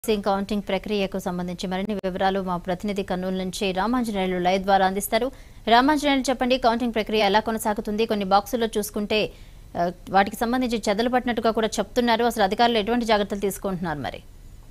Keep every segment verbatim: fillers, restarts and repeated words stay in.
Counting ప్రక్రియకు సంబంధించి మరిన్ని వివరాలు మా ప్రతినిధి కర్నూలు నుంచి రామాంజనేయులు లైవ్ ద్వారా అందిస్తారు. రామాంజనేయులు చెప్పండి, కౌంటింగ్ ప్రక్రియ ఎలా కొనసాగుతుంది? కొన్ని బాక్సుల్లో చూసుకుంటే వాటికి సంబంధించి చెదలు పట్టినట్టుగా కూడా చెప్తున్నారు. అసలు అధికారులు ఎటువంటి జాగ్రత్తలు తీసుకుంటున్నారు? మరి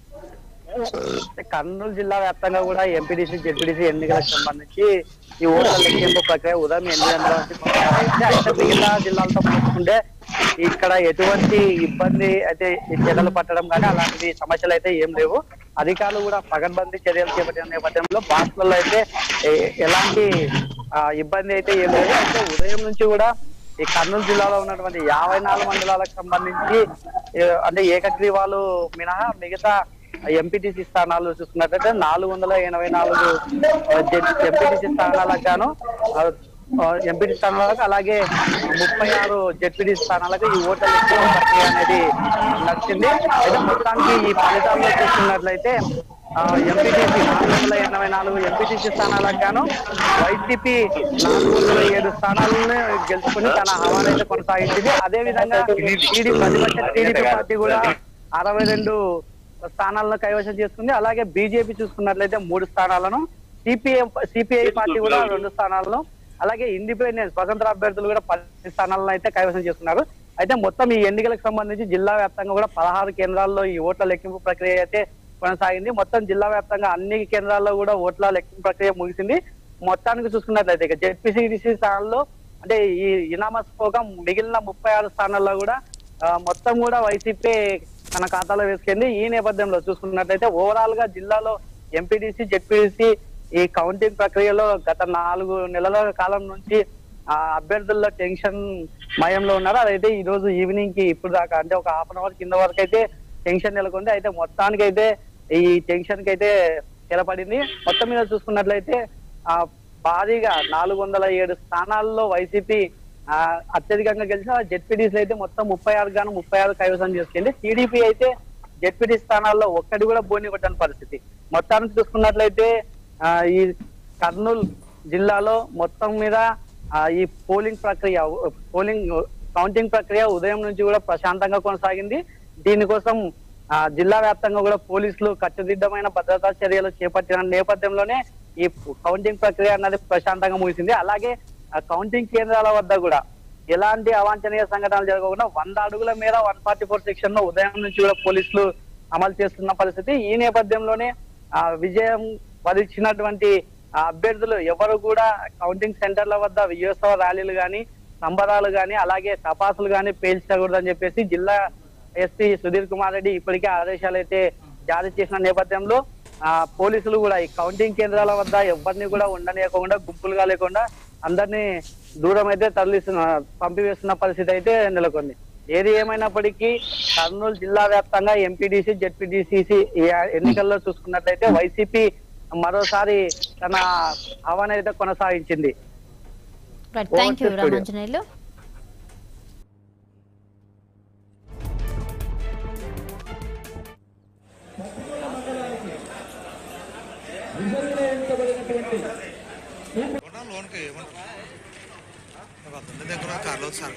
కర్నూలు జిల్లా వ్యాప్తంగా కూడా ఎంపీడీసీ జెడ్పీడీసీ ఎన్నికలకు సంబంధించి ఈ ఓట్ల లెక్కింపు ప్రక్రియ ఉదయం ఎనిమిది గంటల వరకు అయితే మిగతా జిల్లాలతో పోల్చుకుంటే ఇక్కడ ఎటువంటి ఇబ్బంది అయితే చెదలు పట్టడం కానీ అలాంటి సమస్యలు అయితే ఏం లేవు. అధికారులు కూడా పగడ్బందీ చర్యలు చేపట్టిన నేపథ్యంలో బాక్సులలో అయితే ఎలాంటి ఇబ్బంది అయితే ఏం లేదు. అయితే ఉదయం నుంచి కూడా ఈ కర్నూలు జిల్లాలో ఉన్నటువంటి యాభై నాలుగు మండలాలకు సంబంధించి అంటే ఏకగ్రీవాలు మినహా మిగతా ఎంపీటీసీ స్థానాలు చూసుకున్నట్లయితే నాలుగు వందల ఎనభై నాలుగు ఎంపీటీసీ స్థానాలకు గాను ఎంపీటీ స్థానాలకు అలాగే ముప్పై ఆరు జెడ్పీటీ స్థానాలకు ఈ ఓట్ల లెక్కింపు ప్రక్రియ అనేది నడిచింది. అయితే మొత్తానికి ఈ ఫలితాల్లో చూసుకున్నట్లయితే ఎంపీటీసీ నాలుగు వందల ఎనభై నాలుగు ఎంపీటీసీ స్థానాలకు గాను వైసీపీ నాలుగు వందల ఏడు స్థానాలను గెలుచుకుని తన హవాను అయితే కొనసాగించింది. అదేవిధంగా టీడీ ప్రతిపక్ష టీడీపీ పార్టీ కూడా అరవై రెండు స్థానాలను కైవసం చేసుకుంది. అలాగే బీజేపీ చూసుకున్నట్లయితే మూడు స్థానాలను, సిపిఐ సిపిఐ పార్టీ కూడా రెండు స్థానాలను, అలాగే ఇండిపెండెంట్ స్వతంత్ర అభ్యర్థులు కూడా పది స్థానాలను అయితే కైవసం చేసుకున్నారు. అయితే మొత్తం ఈ ఎన్నికలకు సంబంధించి జిల్లా వ్యాప్తంగా కూడా పదహారు కేంద్రాల్లో ఈ ఓట్ల లెక్కింపు ప్రక్రియ అయితే కొనసాగింది. మొత్తం జిల్లా వ్యాప్తంగా అన్ని కేంద్రాల్లో కూడా ఓట్ల లెక్కింపు ప్రక్రియ ముగిసింది. మొత్తానికి చూసుకున్నట్లయితే ఇక జెడ్పీసీడీసీ స్థానాల్లో అంటే ఈ ఇనామస్ పోగా మిగిలిన ముప్పై ఆరు స్థానాల్లో కూడా మొత్తం కూడా వైసీపీ తన ఖాతాలో వేసుకుంది. ఈ నేపథ్యంలో చూసుకున్నట్లయితే ఓవరాల్ గా జిల్లాలో ఎంపీడీసీ జెడ్పీడీసీ ఈ కౌంటింగ్ ప్రక్రియలో గత నాలుగు నెలల కాలం నుంచి ఆ అభ్యర్థుల్లో టెన్షన్ మయంలో ఉన్నారు. అదైతే ఈ రోజు ఈవినింగ్ కి ఇప్పుడు దాకా అంటే ఒక హాఫ్ అన్ అవర్ కింద వరకు అయితే టెన్షన్ నెలకొంది. అయితే మొత్తానికి అయితే ఈ టెన్షన్ కి అయితే తెలపడింది. మొత్తం మీద చూసుకున్నట్లయితే ఆ భారీగా నాలుగు వందల ఏడు స్థానాల్లో వైసీపీ ఆ అత్యధికంగా గెలిచిన జెడ్పీడీసీ అయితే మొత్తం ముప్పై ఆరు గాను ముప్పై ఆరు కైవసం చేసుకుంది. టీడీపీ అయితే జెడ్పీడీ స్థానాల్లో ఒక్కటి కూడా బోని కొట్టని పరిస్థితి. మొత్తానికి చూసుకున్నట్లయితే ఆ ఈ కర్నూలు జిల్లాలో మొత్తం మీద ఆ ఈ పోలింగ్ ప్రక్రియ పోలింగ్ కౌంటింగ్ ప్రక్రియ ఉదయం నుంచి కూడా ప్రశాంతంగా కొనసాగింది. దీనికోసం ఆ జిల్లా వ్యాప్తంగా కూడా పోలీసులు కట్టుదిట్టమైన భద్రతా చర్యలు చేపట్టిన నేపథ్యంలోనే ఈ కౌంటింగ్ ప్రక్రియ అన్నది ప్రశాంతంగా ముగిసింది. అలాగే ఆ కౌంటింగ్ కేంద్రాల వద్ద కూడా ఎలాంటి అవాంఛనీయ సంఘటనలు జరగకుండా వంద అడుగుల మేర వన్ ఫార్టీ ఫోర్ సెక్షన్ లో ఉదయం నుంచి కూడా పోలీసులు అమలు చేస్తున్న పరిస్థితి. ఈ నేపథ్యంలోనే ఆ విజయం వరించినటువంటి అభ్యర్థులు ఎవరు కూడా కౌంటింగ్ సెంటర్ల వద్ద విజయోత్సవ ర్యాలీలు గాని సంబరాలు గాని అలాగే టపాసులు గాని పేల్చకూడదని చెప్పేసి జిల్లా ఎస్పీ సుధీర్ కుమార్ రెడ్డి ఇప్పటికే ఆదేశాలు అయితే జారీ చేసిన నేపథ్యంలో ఆ పోలీసులు కూడా ఈ కౌంటింగ్ కేంద్రాల వద్ద ఎవరిని కూడా ఉండనియకుండా గుంపులుగా లేకుండా అందరినీ దూరం అయితే తరలిస్తున్న పంపివేస్తున్న పరిస్థితి అయితే నెలకొంది. ఏది ఏమైనప్పటికీ కర్నూలు జిల్లా వ్యాప్తంగా ఎంపీడీసీ జెడ్పీడీసీ ఎన్నికల్లో చూసుకున్నట్లయితే వైసీపీ మరోసారి తన హవాను అయితే కొనసాగించింది. దగ్గర కార్లో sir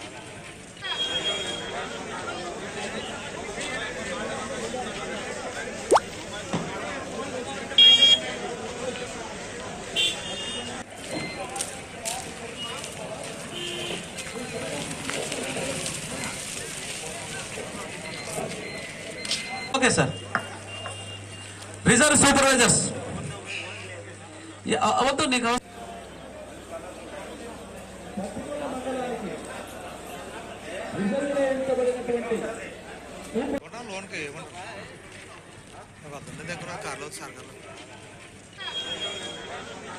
okay sir. Reserve supervisors అవద్దు నీకు లోన్కి ఏమంటారు దగ్గర కార్లో సార్